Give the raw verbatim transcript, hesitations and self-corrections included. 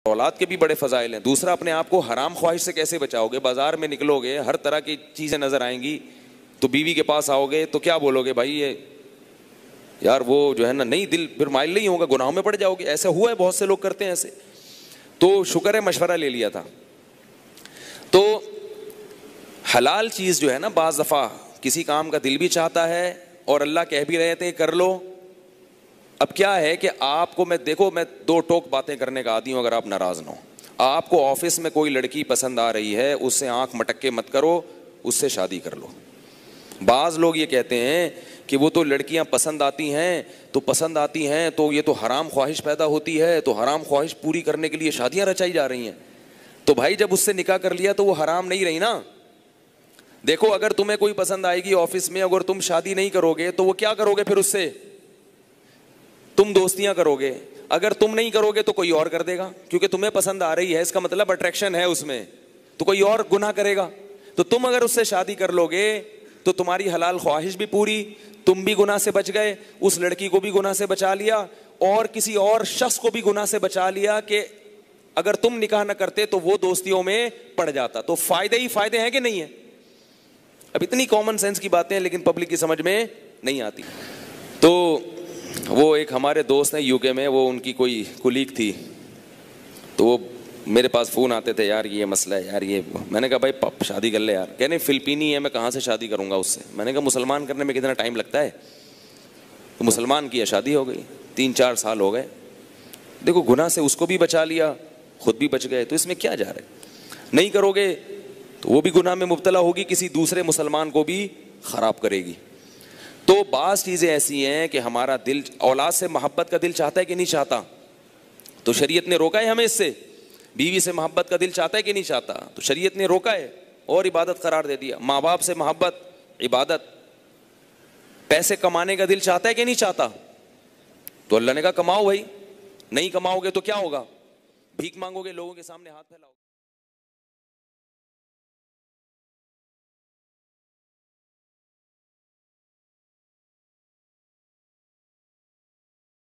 औलाद के भी बड़े फजाइल हैं। दूसरा, अपने आप को हराम ख्वाहिश से कैसे बचाओगे? बाजार में निकलोगे, हर तरह की चीज़ें नज़र आएंगी, तो बीवी के पास आओगे तो क्या बोलोगे? भाई ये यार वो जो है ना, नहीं, दिल फिर माइल नहीं होगा, गुनाहों में पड़ जाओगे। ऐसा हुआ है, बहुत से लोग करते हैं ऐसे। तो शुक्र है मशवरा ले लिया था। तो हलाल चीज़ जो है ना, बाज़ दफ़ा किसी काम का दिल भी चाहता है और अल्लाह कह भी रहे थे कर लो। अब क्या है कि आपको, मैं देखो, मैं दो टोक बातें करने का आदी हूँ, अगर आप नाराज़ ना हो। आपको ऑफिस में कोई लड़की पसंद आ रही है, उससे आंख मटक के मत करो, उससे शादी कर लो। बाज़ लोग ये कहते हैं कि वो तो लड़कियां पसंद आती हैं, तो पसंद आती हैं तो ये तो हराम ख्वाहिश पैदा होती है, तो हराम ख्वाहिश पूरी करने के लिए शादियां रचाई जा रही हैं। तो भाई जब उससे निकाह कर लिया तो वो हराम नहीं रही ना। देखो, अगर तुम्हें कोई पसंद आएगी ऑफिस में, अगर तुम शादी नहीं करोगे तो वो क्या करोगे? फिर उससे तुम दोस्तियां करोगे। अगर तुम नहीं करोगे तो कोई और कर देगा, क्योंकि तुम्हें पसंद आ रही है, इसका मतलब अट्रैक्शन है उसमें, तो कोई और गुनाह करेगा। तो तुम अगर उससे शादी कर लोगे तो तुम्हारी हलाल ख्वाहिश भी पूरी, तुम भी गुनाह से बच गए, उस लड़की को भी गुनाह से बचा लिया, और किसी और शख्स को भी गुनाह से बचा लिया कि अगर तुम निकाह न करते तो वो दोस्तियों में पड़ जाता। तो फायदे ही फायदे हैं कि नहीं है? अब इतनी कॉमन सेंस की बातें हैं, लेकिन पब्लिक की समझ में नहीं आती। तो वो एक हमारे दोस्त हैं यूके में, वो उनकी कोई कुलीग थी, तो वो मेरे पास फ़ोन आते थे, यार ये मसला है, यार ये। मैंने कहा भाई शादी कर ले यार। कहने फिलिपीनी है, मैं कहाँ से शादी करूँगा उससे। मैंने कहा मुसलमान करने में कितना टाइम लगता है? तो मुसलमान किया, शादी हो गई, तीन चार साल हो गए। देखो, गुनाह से उसको भी बचा लिया, खुद भी बच गए, तो इसमें क्या जा रहा है? नहीं करोगे तो वो भी गुनाह में मुब्तला होगी, किसी दूसरे मुसलमान को भी ख़राब करेगी। तो बाज़ चीज़ें ऐसी हैं कि हमारा दिल औलाद से मोहब्बत का दिल चाहता है कि नहीं चाहता? तो शरीयत ने रोका है हमें इससे। बीवी से मोहब्बत का दिल चाहता है कि नहीं चाहता? तो शरीयत ने रोका है और इबादत करार दे दिया। माँ बाप से मोहब्बत, इबादत। पैसे कमाने का दिल चाहता है कि नहीं चाहता? तो अल्लाह ने कहा कमाओ भाई। नहीं कमाओगे तो क्या होगा? भीख मांगोगे, लोगों के सामने हाथ फैलाओगे।